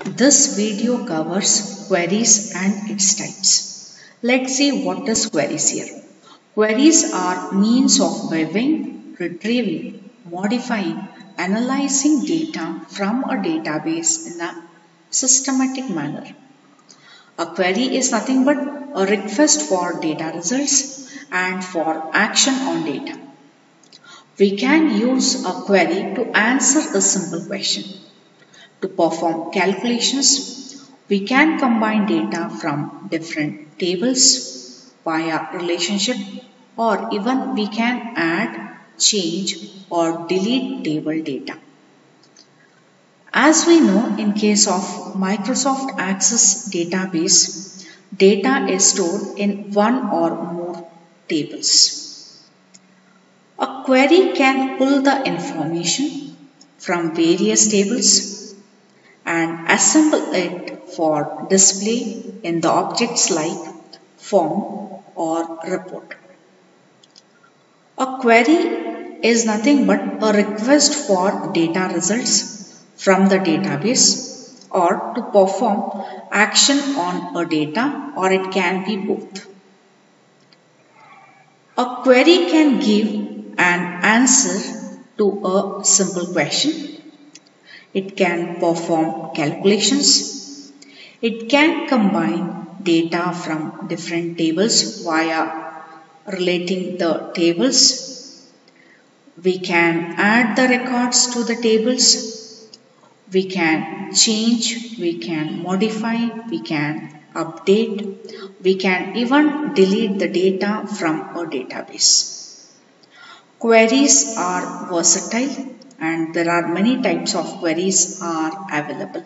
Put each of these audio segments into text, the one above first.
This video covers queries and its types. Let's see what is queries here. Queries are means of viewing, retrieving, modifying, analyzing data from a database in a systematic manner. A query is nothing but a request for data results and for action on data. We can use a query to answer a simple question. To perform calculations, we can combine data from different tables via relationship, or even we can add, change or delete table data. As we know, in case of Microsoft Access database, data is stored in one or more tables. A query can pull the information from various tables and assemble it for display in the objects like form or report. A query is nothing but a request for data results from the database or to perform action on a data, or it can be both. A query can give an answer to a simple question. It can perform calculations. It can combine data from different tables via relating the tables. We can add the records to the tables. We can change, we can modify, we can update. We can even delete the data from a database. Queries are versatile and there are many types of queries are available.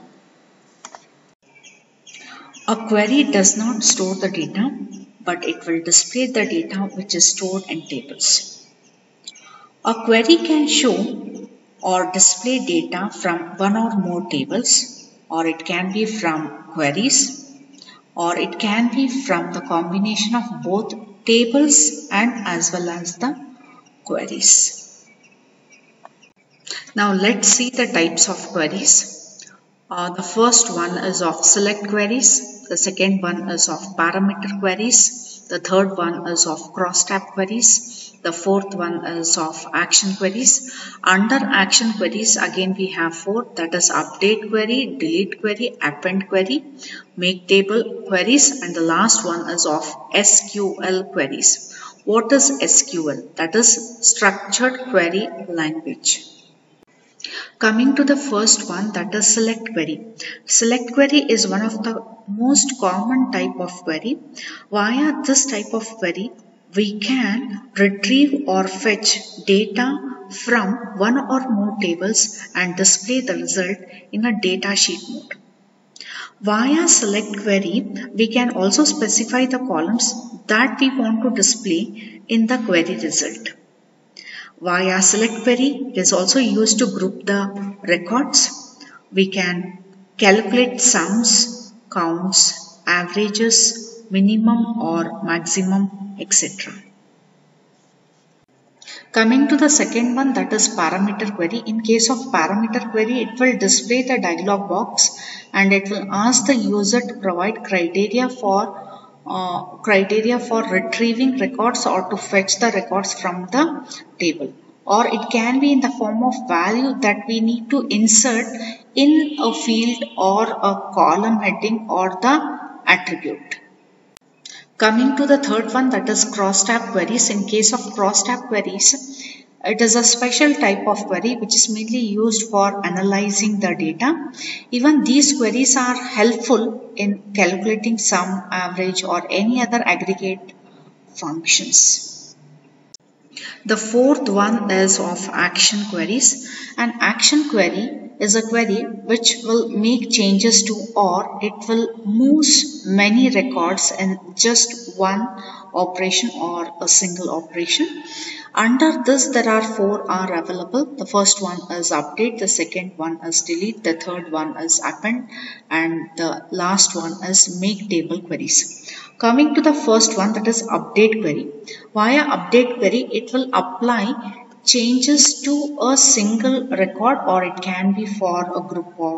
A query does not store the data, but it will display the data which is stored in tables. A query can show or display data from one or more tables, or it can be from queries, or it can be from the combination of both tables and as well as the queries. Now let's see the types of queries. The first one is of select queries. The second one is of parameter queries. The third one is of cross-tab queries. The fourth one is of action queries. Under action queries, again we have four, that is update query, delete query, append query, make table queries, and the last one is of SQL queries. What is SQL? That is structured query language. Coming to the first one, that is select query. Select query is one of the most common type of query. Via this type of query, we can retrieve or fetch data from one or more tables and display the result in a data sheet mode. Via select query, we can also specify the columns that we want to display in the query result. Via select query, it is also used to group the records. We can calculate sums, counts, averages, minimum or maximum, etc. Coming to the second one, that is parameter query. In case of parameter query, it will display the dialog box and it will ask the user to provide criteria for retrieving records or to fetch the records from the table, or it can be in the form of value that we need to insert in a field or a column heading or the attribute. Coming to the third one, that is cross-tab queries. In case of cross-tab queries, it is a special type of query which is mainly used for analyzing the data. Even these queries are helpful in calculating sum, average or any other aggregate functions. The fourth one is of action queries. An action query is a query which will make changes to, or it will move many records in just one operation or a single operation. Under this, there are four are available. The first one is update, the second one is delete, the third one is append, and the last one is make table queries. Coming to the first one, that is update query. Via update query, it will apply changes to a single record, or it can be for a group of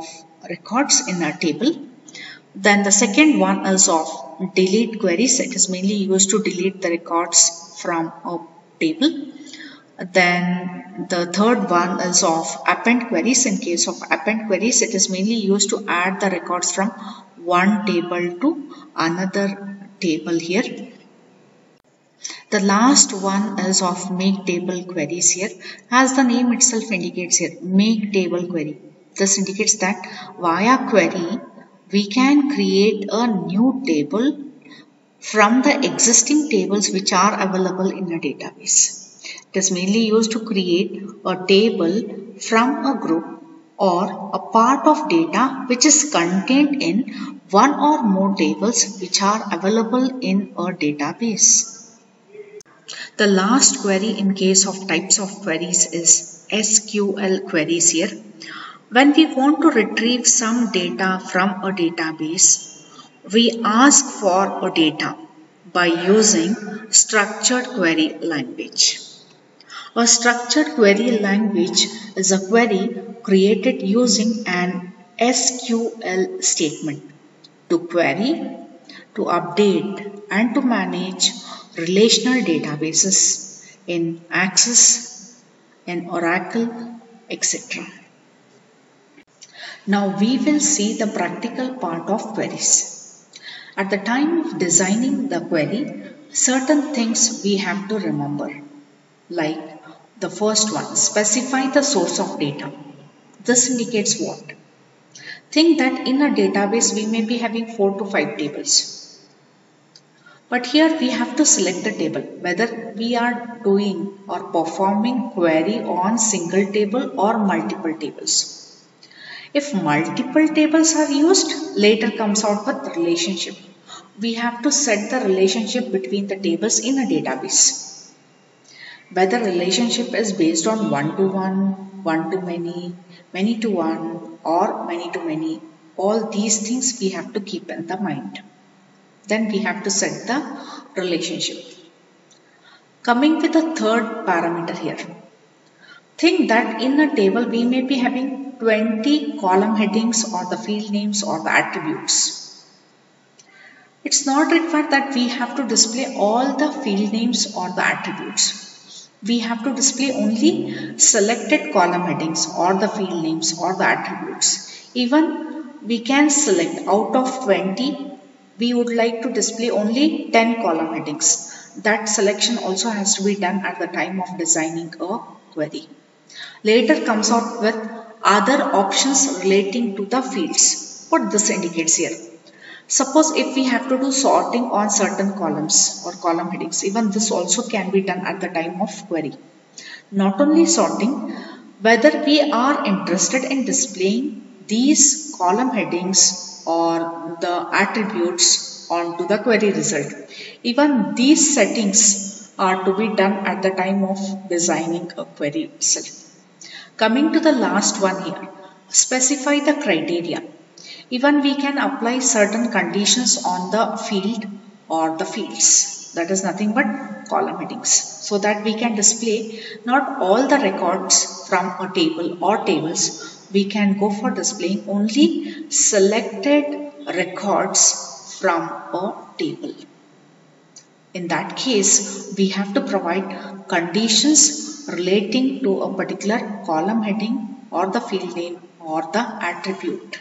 records in a table. Then the second one is of delete queries. It is mainly used to delete the records from a table. Then the third one is of append queries. In case of append queries, it is mainly used to add the records from one table to another table here. The last one is of make table queries here. As the name itself indicates here, make table query. This indicates that via query, we can create a new table from the existing tables which are available in a database. It is mainly used to create a table from a group or a part of data which is contained in one or more tables which are available in a database. The last query in case of types of queries is SQL queries here. When we want to retrieve some data from a database, we ask for a data by using structured query language. A structured query language is a query created using an SQL statement to query, to update and to manage relational databases in Access, in Oracle, etc. Now we will see the practical part of queries. At the time of designing the query, certain things we have to remember. Like the first one, specify the source of data. This indicates what? Think that in a database we may be having 4 to 5 tables. But here we have to select the table, whether we are doing or performing query on single table or multiple tables. If multiple tables are used, later comes out with relationship. We have to set the relationship between the tables in a database. Whether relationship is based on one-to-one, one-to-many, many-to-one or many-to-many, all these things we have to keep in the mind. Then we have to set the relationship. Coming with the third parameter here. Think that in a table we may be having 20 column headings or the field names or the attributes. It's not required that we have to display all the field names or the attributes. We have to display only selected column headings or the field names or the attributes. Even we can select out of 20, we would like to display only 10 column headings. That selection also has to be done at the time of designing a query. Later comes out with other options relating to the fields. What this indicates here? Suppose if we have to do sorting on certain columns or column headings, even this also can be done at the time of query. Not only sorting, whether we are interested in displaying these column headings or the attributes onto the query result. Even these settings are to be done at the time of designing a query itself. Coming to the last one here, specify the criteria. Even we can apply certain conditions on the field or the fields. That is nothing but column headings. So that we can display not all the records from a table or tables. We can go for displaying only selected records from a table. In that case, we have to provide conditions relating to a particular column heading or the field name or the attribute.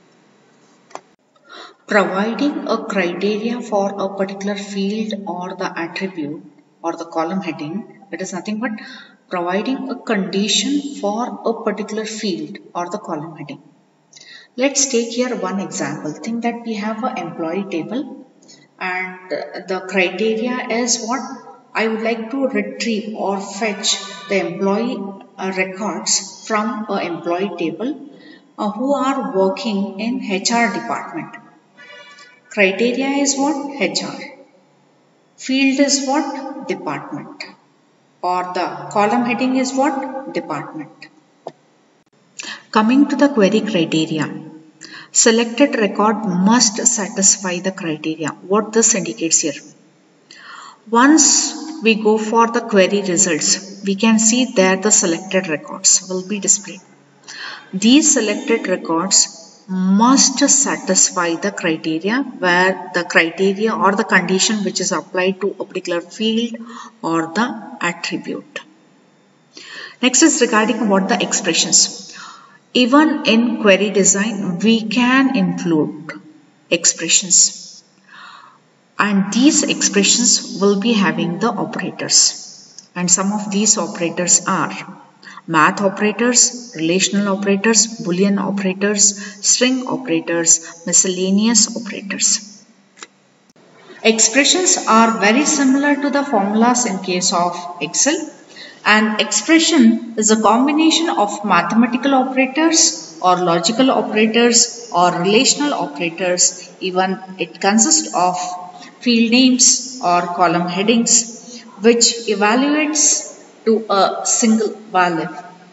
Providing a criteria for a particular field or the attribute or the column heading, it is nothing but providing a condition for a particular field or the column heading. Let's take here one example. Think that we have an employee table and the criteria is what? I would like to retrieve or fetch the employee records from an employee table who are working in HR department. Criteria is what? HR. Field is what? Department. Or the column heading is what? Department. Coming to the query criteria. Selected record must satisfy the criteria. What this indicates here? Once we go for the query results, we can see there the selected records will be displayed. These selected records must satisfy the criteria, where the criteria or the condition which is applied to a particular field or the attribute. Next is regarding about the expressions. Even in query design, we can include expressions, and these expressions will be having the operators, and some of these operators are math operators, relational operators, Boolean operators, string operators, miscellaneous operators. Expressions are very similar to the formulas in case of Excel. An expression is a combination of mathematical operators or logical operators or relational operators. Even it consists of field names or column headings which evaluates to a single value.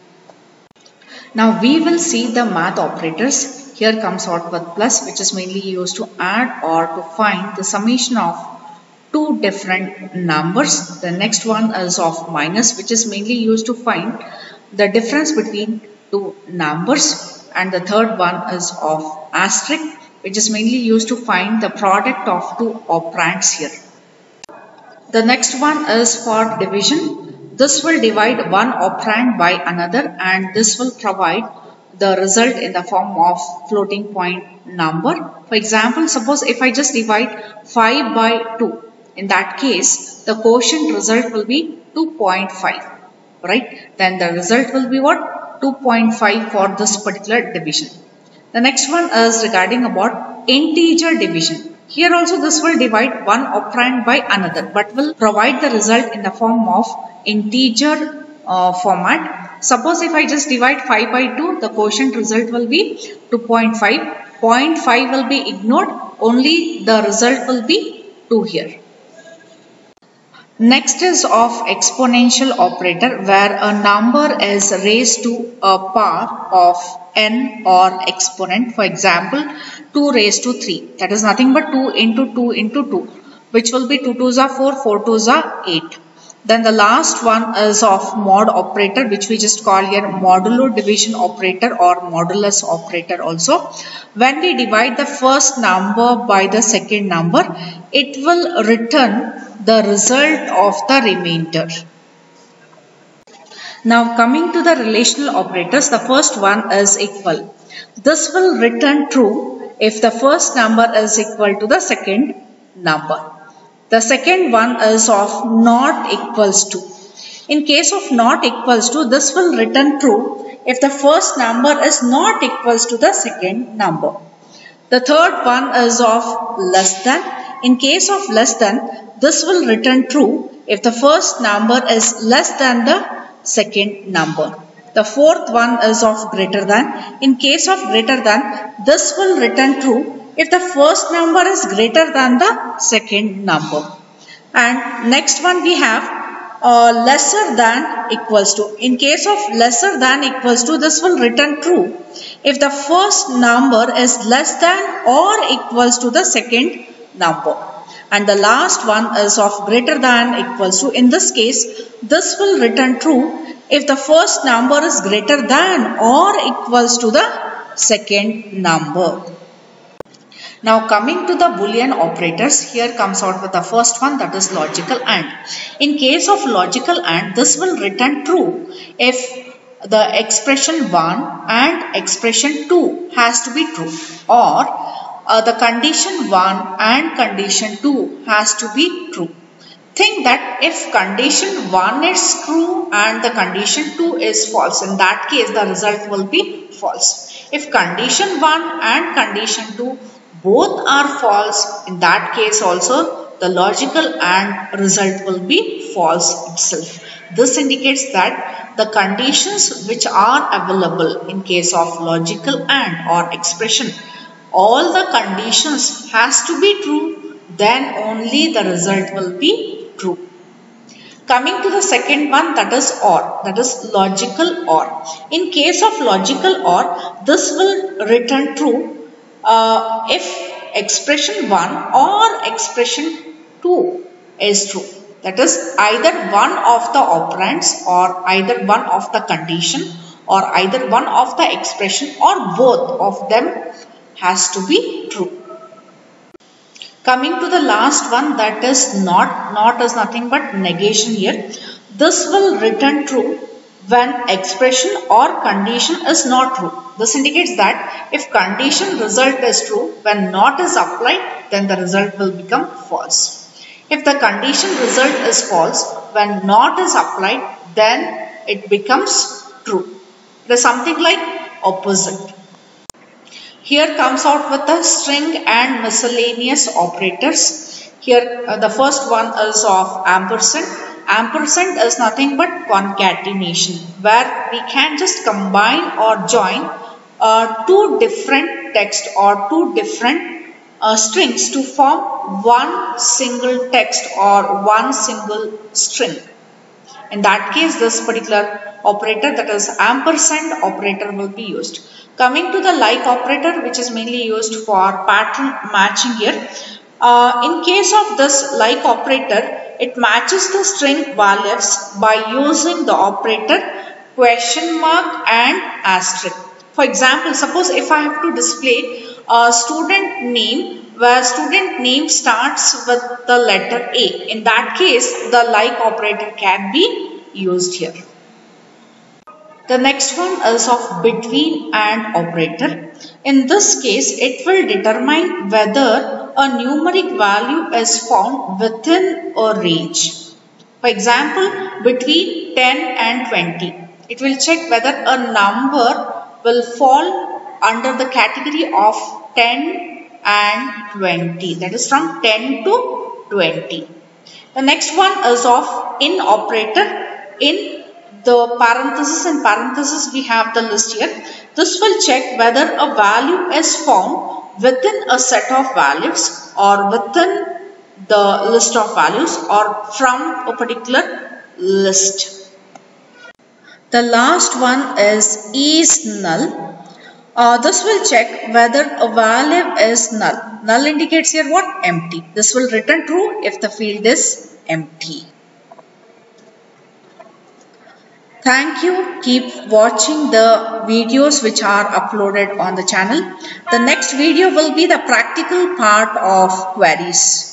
Now we will see the math operators. Here comes out with plus, which is mainly used to add or to find the summation of two different numbers. The next one is of minus, which is mainly used to find the difference between two numbers. And the third one is of asterisk, which is mainly used to find the product of two operands here. The next one is for division. This will divide one operand by another, and this will provide the result in the form of floating point number. For example, suppose if I just divide 5 by 2, in that case the quotient result will be 2.5, right? Then the result will be what? 2.5 for this particular division. The next one is regarding about integer division. Here also this will divide one operand by another, but will provide the result in the form of integer format. Suppose if I just divide 5 by 2, the quotient result will be 2.5. 0.5 will be ignored, only the result will be 2 here. Next is of exponential operator, where a number is raised to a power of n or exponent. For example, 2 raised to 3. That is nothing but 2 into 2 into 2, which will be 2 2s are 4, 4 2s are 8. Then the last one is of mod operator, which we just call here modulo division operator or modulus operator also. When we divide the first number by the second number, it will return the result of the remainder. Now coming to the relational operators, the first one is equal. This will return true if the first number is equal to the second number. The second one is of not equals to. In case of not equals to, this will return true if the first number is not equals to the second number. The third one is of less than. In case of less than, this will return true if the first number is less than the second number. The fourth one is of greater than. In case of greater than, this will return true if the first number is greater than the second number. And next one we have lesser than equals to. In case of lesser than equals to, this will return true if the first number is less than or equals to the second number. And the last one is of greater than equals to. In this case, this will return true if the first number is greater than or equals to the second number. Now coming to the Boolean operators, here comes out with the first one, that is logical AND. In case of logical AND, this will return true if the expression 1 and expression 2 has to be true, or the condition 1 and condition 2 has to be true. Think that if condition 1 is true and the condition 2 is false, in that case the result will be false. If condition 1 and condition 2 both are false, in that case also the logical AND result will be false itself. This indicates that the conditions which are available in case of logical AND or expression, all the conditions has to be true, then only the result will be true. Coming to the second one, that is OR, that is logical OR. In case of logical OR, this will return true if expression 1 or expression 2 is true. That is either one of the operands or either one of the condition or either one of the expression or both of them has to be true. Coming to the last one, that is not. Not is nothing but negation here. This will return true when expression or condition is not true. This indicates that if condition result is true, when not is applied, then the result will become false. If the condition result is false, when not is applied, then it becomes true. It is something like opposite. Here comes out with the string and miscellaneous operators. Here the first one is of ampersand. Ampersand is nothing but concatenation, where we can just combine or join two different text or two different strings to form one single text or one single string. In that case, this particular operator, that is ampersand operator, will be used. Coming to the like operator, which is mainly used for pattern matching here. In case of this like operator, it matches the string values by using the operator question mark and asterisk. For example, suppose if I have to display a student name where student name starts with the letter A. In that case, the like operator can be used here. The next one is of between and operator. In this case, it will determine whether a numeric value is found within a range. For example, between 10 and 20. It will check whether a number will fall under the category of 10 and 20. That is from 10 to 20. The next one is of in operator. In the parenthesis and parenthesis we have the list here. This will check whether a value is found within a set of values or within the list of values or from a particular list. The last one is null. This will check whether a value is null. Null indicates here what? Empty. This will return true if the field is empty. Thank you. Keep watching the videos which are uploaded on the channel. The next video will be the practical part of queries.